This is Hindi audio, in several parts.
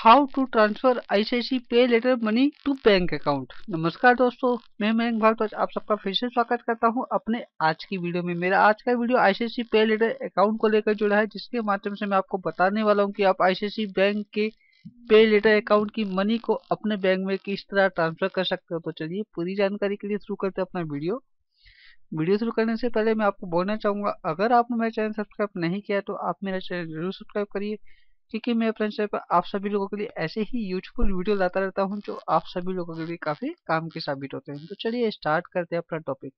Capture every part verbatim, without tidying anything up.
How to transfer ICICI pay later money to bank account. नमस्कार दोस्तों, मैं मयंक भारद्वाज आप सबका फिर से स्वागत करता हूं अपने आज की वीडियो में। मेरा आज का video ICICI pay later account को लेकर जुड़ा है, जिसके माध्यम से मैं आपको बताने वाला हूं कि आप आईसीआईसीआई बैंक के पे लेटर अकाउंट की मनी को अपने बैंक में किस तरह ट्रांसफर कर सकते हो। तो चलिए पूरी जानकारी के लिए शुरू करते हैं अपना वीडियो। वीडियो शुरू करने से पहले मैं आपको बोलना चाहूंगा, अगर आपने मेरा चैनल सब्सक्राइब नहीं किया तो आप मेरा चैनल जरूर सब्सक्राइब करिए, क्योंकि मैं अपने चैनल पर आप सभी लोगों के लिए ऐसे ही यूजफुल वीडियो लाता रहता हूं जो आप सभी लोगों के लिए काफी काम के साबित होते हैं। तो चलिए स्टार्ट करते हैं अपना टॉपिक।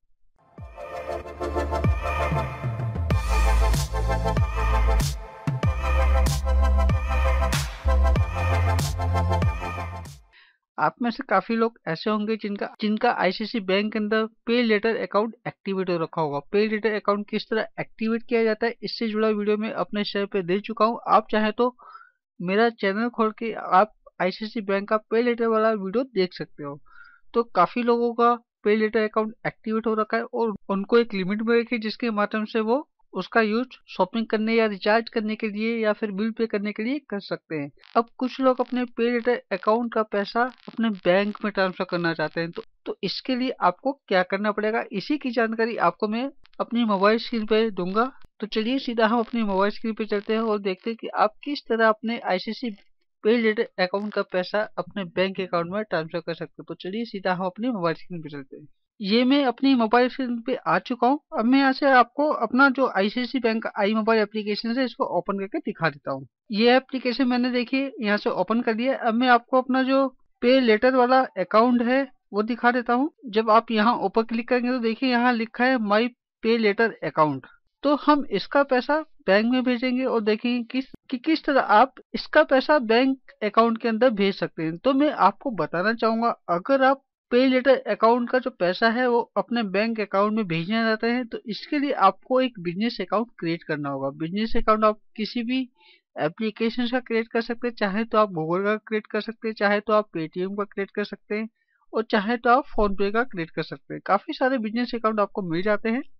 आप में से काफी लोग ऐसे होंगे जिनका जिनका आईसीआईसीआई बैंक के अंदर पे लेटर अकाउंट एक्टिवेट हो रखा होगा। पे लेटर अकाउंट किस तरह एक्टिवेट किया जाता है, इससे जुड़ा वीडियो मैं अपने चैनल पे दे चुका हूं। आप चाहे तो मेरा चैनल खोल के आप आईसीआईसीआई बैंक का पे लेटर वाला वीडियो देख सकते हो। तो काफी लोगों का पे लेटर अकाउंट एक्टिवेट हो रखा है और उनको एक लिमिट मिल रखी है, जिसके माध्यम से वो उसका यूज शॉपिंग करने या रिचार्ज करने के लिए या फिर बिल पे करने के लिए कर सकते हैं। अब कुछ लोग अपने पे लेटर अकाउंट का पैसा अपने बैंक में ट्रांसफर करना चाहते हैं, तो, तो इसके लिए आपको क्या करना पड़ेगा, इसी की जानकारी आपको मैं अपनी मोबाइल स्क्रीन पे दूंगा। तो चलिए सीधा हम अपनी मोबाइल स्क्रीन पे चलते हैं और देखते हैं कि आप किस तरह अपने आईसीआईसीआई पे लेटर अकाउंट का पैसा अपने बैंक अकाउंट में ट्रांसफर कर सकते हैं। तो चलिए सीधा हम अपनी मोबाइल स्क्रीन पे चलते हैं। ये मैं अपनी मोबाइल स्क्रीन पे आ चुका हूँ। अब मैं यहाँ से आपको अपना जो आईसीआईसीआई बैंक का आई मोबाइल एप्लीकेशन है इसको ओपन करके दिखा देता हूँ। ये एप्लीकेशन मैंने देखिए यहाँ से ओपन कर लिया। अब मैं आपको अपना जो पे लेटर वाला अकाउंट है वो दिखा देता हूँ। जब आप यहाँ ऊपर क्लिक करेंगे तो देखिए यहाँ लिखा है माई पे लेटर अकाउंट। तो हम इसका पैसा बैंक में भेजेंगे और देखेंगे किस कि किस तरह आप इसका पैसा बैंक अकाउंट के अंदर भेज सकते हैं। तो मैं आपको बताना चाहूंगा, अगर आप पे लेटर अकाउंट का जो पैसा है वो अपने बैंक अकाउंट में भेजना चाहते हैं तो इसके लिए आपको एक बिजनेस अकाउंट क्रिएट करना होगा। बिजनेस अकाउंट आप किसी भी एप्लीकेशन का क्रिएट कर सकते हैं, चाहे तो आप गूगल का क्रिएट कर सकते हैं, चाहे तो आप पेटीएम का क्रिएट कर सकते हैं और चाहे तो आप फोन पे का क्रिएट कर सकते हैं। काफी सारे बिजनेस अकाउंट आपको मिल जाते हैं।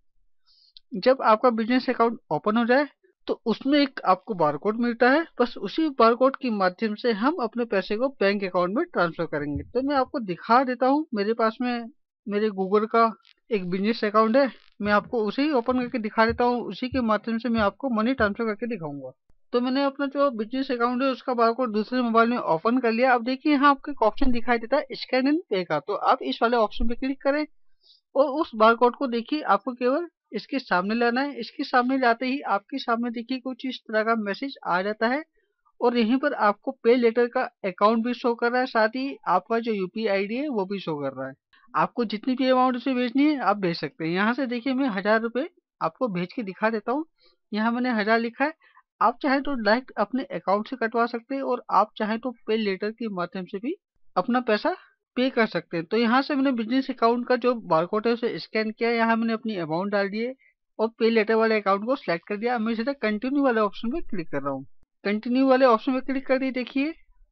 जब आपका बिजनेस अकाउंट ओपन हो जाए तो उसमें एक आपको बारकोड मिलता है, बस उसी बारकोड के माध्यम से हम अपने पैसे को बैंक अकाउंट में ट्रांसफर करेंगे। तो मैं आपको दिखा देता हूँ, मेरे पास में मेरे गूगल का एक बिजनेस अकाउंट है, मैं आपको उसे ही ओपन करके दिखा देता हूँ। उसी के माध्यम से मैं आपको मनी ट्रांसफर करके दिखाऊंगा। तो मैंने अपना जो बिजनेस अकाउंट है उसका बारकोड दूसरे मोबाइल में ओपन कर लिया। अब देखिए यहाँ आपको एक ऑप्शन दिखाई देता है स्कैन एंड पे का, तो आप इस वाले ऑप्शन पे क्लिक करें और उस बारकोड को देखिए आपको केवल इसके सामने लाना है। इसके सामने लाते ही आपके सामने देखिए कुछ इस तरह का मैसेज आ जाता है और यहीं पर आपको पे लेटर का अकाउंट भी शो कर रहा है, साथ ही आपका जो यूपीआई आईडी है वो भी शो कर रहा है। आपको जितनी भी अमाउंट उसे भेजनी है आप भेज सकते हैं। यहाँ से देखिए मैं हजार रुपए आपको भेज के दिखा देता हूँ। यहाँ मैंने हजार लिखा है। आप चाहे तो डायरेक्ट अपने अकाउंट से कटवा सकते हैं और आप चाहे तो पे लेटर के माध्यम से भी अपना पैसा पे कर सकते हैं। तो यहाँ से मैंने बिजनेस अकाउंट का जो बारकोड है उसे स्कैन किया, यहाँ मैंने अपनी अमाउंट डाल दी है और पे लेटर वाले अकाउंट को सिलेक्ट कर दिया। मैं सीधा कंटिन्यू वाले ऑप्शन पे क्लिक कर रहा हूँ। कंटिन्यू वाले ऑप्शन पे क्लिक कर दी, देखिए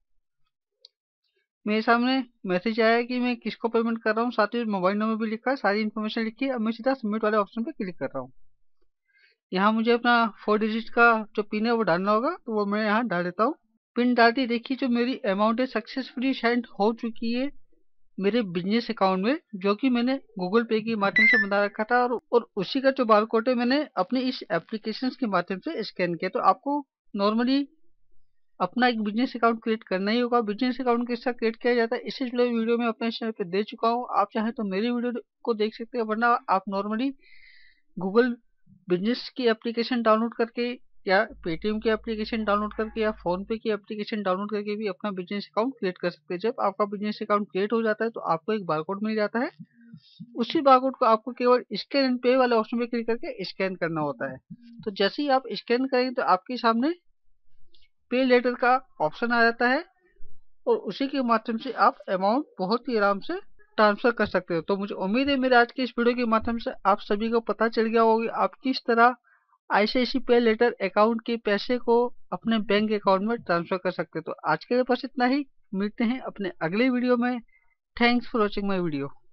मेरे सामने मैसेज आया कि मैं किसको पेमेंट कर रहा हूँ, साथ ही मोबाइल नंबर भी लिखा है, सारी इन्फॉर्मेशन लिखी है। अब मैं सीधा सबमिट वाले ऑप्शन पे क्लिक कर रहा हूँ। यहाँ मुझे अपना फोर डिजिट का जो पिन है वो डालना होगा, तो वो मैं यहाँ डाल देता हूँ। पिन डालती देखिए जो मेरी अमाउंट है सक्सेसफुली सेंड हो चुकी है मेरे बिजनेस अकाउंट में, जो कि मैंने गूगल पे के माध्यम से बना रखा था और, और उसी का जो बारकोड है मैंने अपने इस एप्लीकेशन के माध्यम से स्कैन किया। तो आपको नॉर्मली अपना एक बिजनेस अकाउंट क्रिएट करना ही होगा। बिजनेस अकाउंट किस तरह क्रिएट किया जाता है इसी वीडियो में अपने चैनल पे दे चुका हूँ। आप चाहे तो मेरी वीडियो को देख सकते हैं, वरना आप नॉर्मली गूगल बिजनेस की एप्लीकेशन डाउनलोड करके या पेटीएम की एप्लीकेशन डाउनलोड करके या फोन पे की एप्लीकेशन डाउनलोड करके भी अपना बिजनेस अकाउंट क्रिएट कर सकते हैं। जब आपका बिजनेस अकाउंट क्रिएट हो जाता है तो आपको एक बारकोड मिल जाता है। उसी बारकोड को आपको केवल स्कैन एंड पे वाले ऑप्शन पे क्लिक करके स्कैन करना होता है। तो जैसे ही आप स्कैन करेंगे तो आपके सामने पे लेटर का ऑप्शन आ जाता है और उसी के माध्यम से आप अमाउंट बहुत ही आराम से ट्रांसफर कर सकते हो। तो मुझे उम्मीद है मेरे आज के इस वीडियो के माध्यम से आप सभी को पता चल गया होगा आप किस तरह आईसीआईसीआई पे लेटर अकाउंट के पैसे को अपने बैंक अकाउंट में ट्रांसफर कर सकते हो। तो आज के लिए बस इतना ही, मिलते हैं अपने अगले वीडियो में। Thanks for watching my video.